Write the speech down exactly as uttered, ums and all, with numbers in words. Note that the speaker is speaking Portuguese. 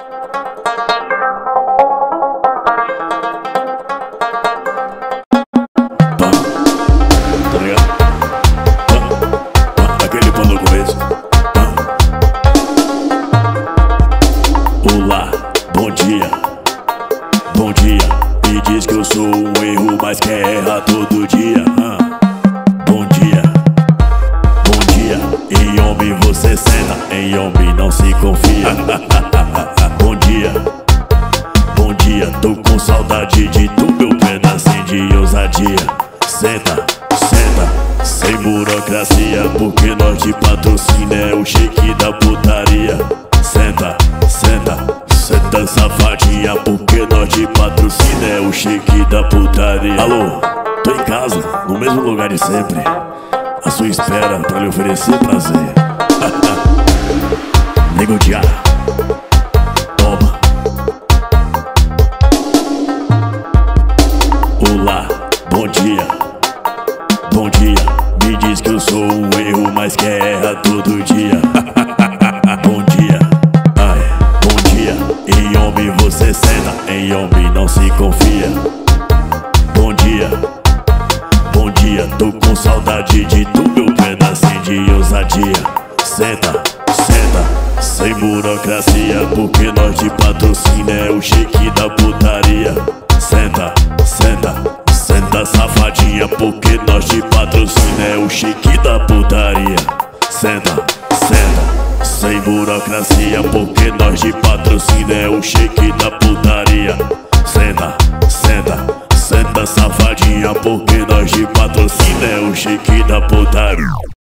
Tá ligado? Aquele pão no começo. Olá, bom dia, bom dia. Me diz que eu sou um erro, mas quer errar todo dia. Bom dia, bom dia. Em homem você senta, em homem não se confia. Bom dia, bom dia. Tô com saudade de tu, meu pedacinho de ousadia. Senta, senta, sem burocracia, porque nós de patrocínio é o chique da putaria. Senta, senta, senta safadinha, porque nós de patrocínio é o chique da putaria. Alô, tô em casa, no mesmo lugar de sempre, à sua espera pra lhe oferecer prazer. Nego de ar, toma. Olá, bom dia, bom dia. Me diz que eu sou um erro, mas quer errar todo dia. Bom dia, ai, bom dia. Em homem você senta, em homem não se confia. Bom dia, bom dia. Tô com saudade de tu, meu pedacinho de ousadia. Senta, senta, sem burocracia, porque nós de patrocínio é o chique da putaria. Senta, senta, senta safadinha, porque nós de patrocínio é o chique da putaria. Senta, senta, sem burocracia, porque nós de patrocínio é o chique da putaria. Senta, senta, senta safadinha, porque nós de patrocínio é o chique da putaria.